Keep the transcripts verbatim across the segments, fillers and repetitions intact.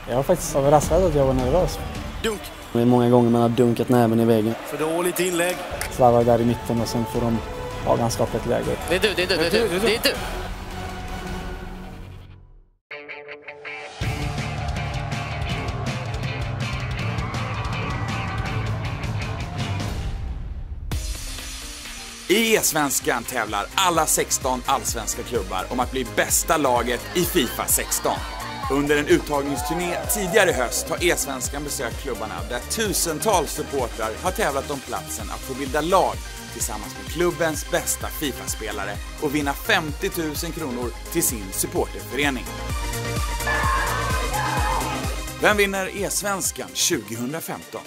Jag var faktiskt överraskad att jag var nervös. Dunk. Det är många gånger man har dunkat näven i väggen. För dåligt inlägg. Slarvar där i mitten och sen får de ha ganska öppet läge. Det är du, det är du, det är du, det är du. I E-svenskan tävlar alla sexton allsvenska klubbar om att bli bästa laget i FIFA sexton. Under en uttagningsturné tidigare i höst har E-svenskan besökt klubbarna där tusentals supportrar har tävlat om platsen att få bilda lag tillsammans med klubbens bästa FIFA-spelare och vinna femtio tusen kronor till sin supporterförening. Vem vinner E-svenskan tjugohundrafemton?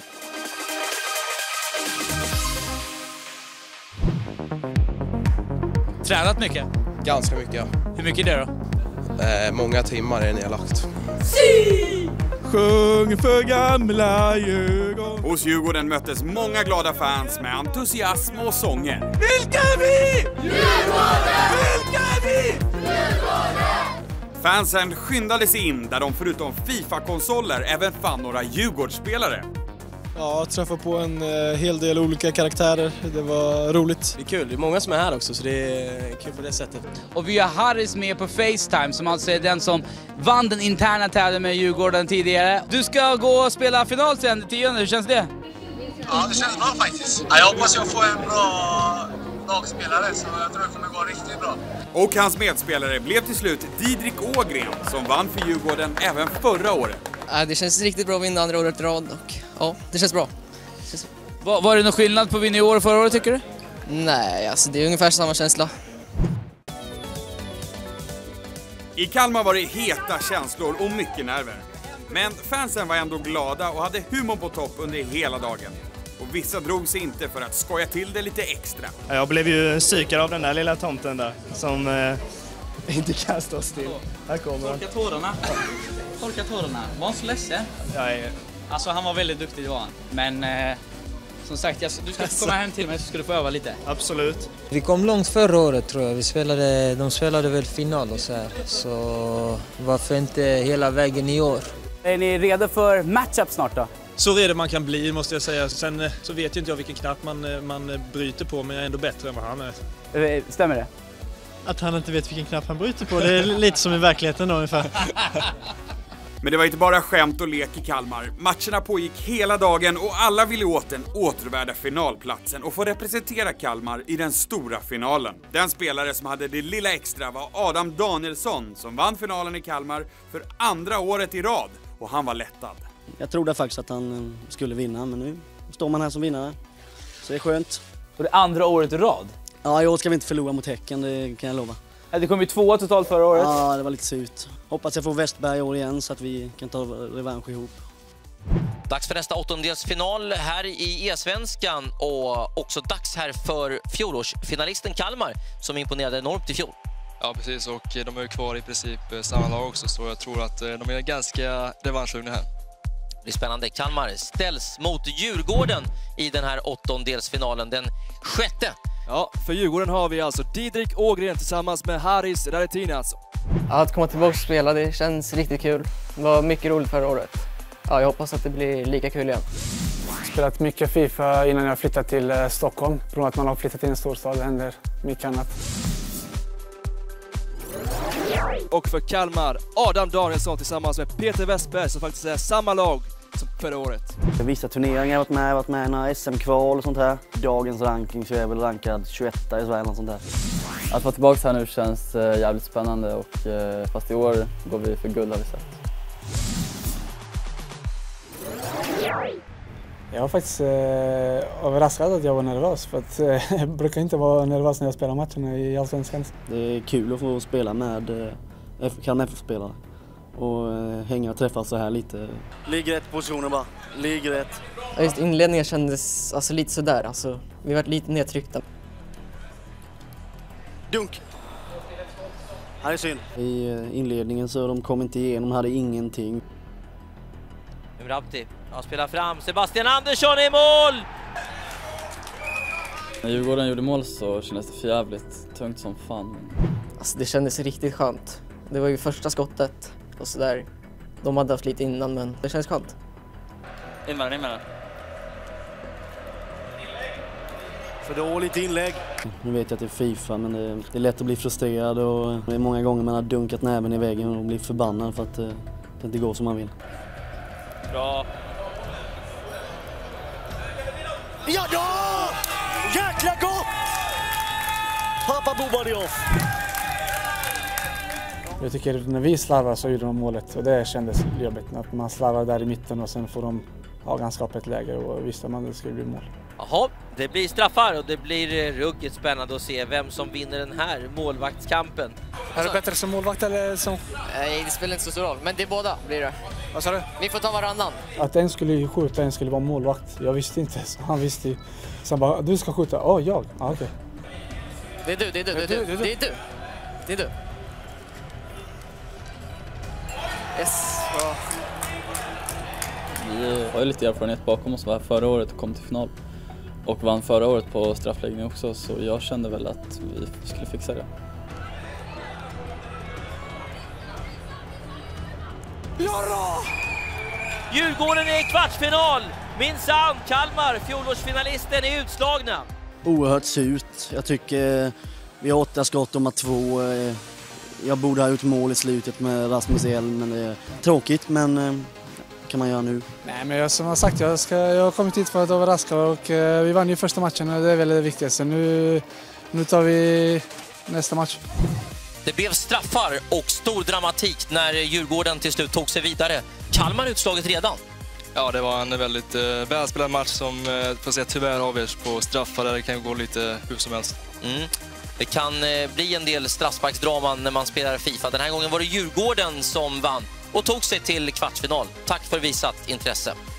Tränat mycket? Ganska mycket, ja. Hur mycket är det då? Eh, många timmar är nedlagt. Si! Sjung för gamla Djurgården. Hos Djurgården möttes många glada fans med entusiasm och sånger. Vilka är vi? Djurgården! Vilka är vi? Djurgården! Fansen skyndade sig in där de förutom FIFA-konsoler även fann några Djurgårdsspelare. Ja, jag träffade på en eh, hel del olika karaktärer. Det var roligt. Det är kul, det är många som är här också så det är kul på det sättet. Och vi har Harris med på FaceTime som alltså är den som vann den interna tävlingen med Djurgården tidigare. Du ska gå och spela final sen den tionde, hur känns det? Ja, det känns bra faktiskt. Ja, jag hoppas jag får en bra lagspelare så jag tror det kommer gå riktigt bra. Och hans medspelare blev till slut Didrik Ågren som vann för Djurgården även förra året. Ja, det känns riktigt bra att vinna andra året i rad och ja, det känns bra. Det känns... Var, var det någon skillnad på vinna i år och förra året tycker du? Nej, alltså det är ungefär samma känsla. I Kalmar var det heta känslor och mycket nerver. Men fansen var ändå glada och hade humor på topp under hela dagen. Och vissa drog sig inte för att skoja till det lite extra. Jag blev ju psykad av den där lilla tomten där som eh, inte kan stå still. Här kommer han. Torka tårarna. Torka tårarna. Var han så ledsen? Ja, ja. Alltså han var väldigt duktig var han. Men eh, som sagt, jag, du ska komma hem till mig så ska du få öva lite. Absolut. Vi kom långt förra året tror jag. Vi spelade, de spelade väl final och så här. Så varför inte hela vägen i år? Är ni redo för matchup snart då? Så redo man kan bli måste jag säga. Sen så vet ju inte jag vilken knapp man, man bryter på men jag är ändå bättre än vad han är. Stämmer det? Att han inte vet vilken knapp han bryter på, det är lite som i verkligheten då ungefär. Men det var inte bara skämt och lek i Kalmar. Matcherna pågick hela dagen och alla ville åt den återvärda finalplatsen och få representera Kalmar i den stora finalen. Den spelare som hade det lilla extra var Adam Danielsson som vann finalen i Kalmar för andra året i rad och han var lättad. Jag trodde faktiskt att han skulle vinna, men nu står man här som vinnare. Så det är skönt. Och det andra året i rad? Ja, i år ska vi inte förlora mot Häcken, det kan jag lova. Det kom ju tvåa totalt förra året. Ja, det var lite surt. Hoppas jag får Westberg i år igen så att vi kan ta revansch ihop. Dags för nästa åttondelsfinal här i E-svenskan och också dags här för fjolårsfinalisten Kalmar som imponerade enormt i fjol. Ja, precis, och de är ju kvar i princip samma lag också så jag tror att de är ganska revanschsugna här. Det blir spännande. Kalmar ställs mot Djurgården i den här åttondelsfinalen, den sjätte. Ja, för Djurgården har vi alltså Didrik Ågren tillsammans med Harris Radetinac. Ja, att komma tillbaka och spela, det känns riktigt kul. Det var mycket roligt förra året. Ja, jag hoppas att det blir lika kul igen. Jag har spelat mycket FIFA innan jag flyttade till Stockholm. På grund av att man har flyttat till en storstad, det händer mycket annat. Och för Kalmar, Adam Danielsson tillsammans med Peter Westberg som faktiskt är samma lag som förra året. Vissa turneringar har jag varit med, jag har varit med i några S M-kval och sånt här. Dagens ranking så är jag väl rankad tjugoetta i Sverige och sånt där. Att vara tillbaka här nu känns eh, jävligt spännande och eh, fast i år går vi för guld har vi sett. Jag var faktiskt eh, överraskad att jag var nervös för att eh, jag brukar inte vara nervös när jag spelar matcherna i Allsvenskan. Det är kul att få spela med eh, Kalmar F F-spelare och eh, hänga och träffas så här lite. Ligg rätt positioner bara, ligg rätt. Ja, just inledningen kändes alltså, lite sådär, alltså, vi var lite nedtryckta. Dunk! Här är synd. I eh, inledningen så de kom inte igenom, hade ingenting. Umrabti, han spelar fram, Sebastian Andersson i mål! När Djurgården gjorde mål så kändes det för jävligt tungt som fan. Alltså, det kändes riktigt skönt. Det var ju första skottet och sådär. De hade haft lite innan, men det känns skönt. Invandrare, invandrare. För dåligt inlägg. Nu vet jag att det är FIFA, men det, det är lätt att bli frustrerad och det är många gånger man har dunkat näven i väggen och blivit förbannad för att det, det inte går som man vill. Bra. Ja då! Jäkla gott! Papa Bobadiov. Jag tycker när vi slarvar så gjorde de målet och det kändes jobbigt. Att man slarvar där i mitten och sen får de ha ganska öppet läge och visste man att det skulle bli mål. Jaha, det blir straffar och det blir ruggigt spännande att se vem som vinner den här målvaktskampen. Är det bättre som målvakt eller som... Nej, det spelar inte så stor roll, men det är båda blir det. Vad sa du? Vi får ta varannan. Att en skulle skjuta, en skulle vara målvakt. Jag visste inte, så han visste ju. Så han bara, du ska skjuta. Åh, oh, jag? Ah, okej. Okay. Det är du, det är du, det är du, det är du. Det är du. Det är du. Yes. Bra. Vi har ju lite erfarenhet bakom oss, var här förra året och kom till final. Och vann förra året på straffläggning också, så jag kände väl att vi skulle fixa det. Ja då! Djurgården är i kvartsfinal! Minsann, Kalmar, fjolårsfinalisten, är utslagna. Oerhört surt. Jag tycker vi har åtta skott om att två. Jag borde ha gjort mål i slutet med Rasmus Elm, men det är tråkigt, men kan man göra nu. Nej, men jag, som jag sagt, jag, ska, jag har kommit hit för att överraska och eh, vi vann ju första matchen och det är väl det viktigaste. Nu, nu tar vi nästa match. Det blev straffar och stor dramatik när Djurgården till slut tog sig vidare. Kalmar utslaget redan. Ja, det var en väldigt eh, välspelad match som eh, får säga tyvärr avgörs på straffar där det kan gå lite hur som helst. Mm. Det kan eh, bli en del straffsparksdraman när man spelar FIFA. Den här gången var det Djurgården som vann och tog sig till kvartsfinal. Tack för visat intresse.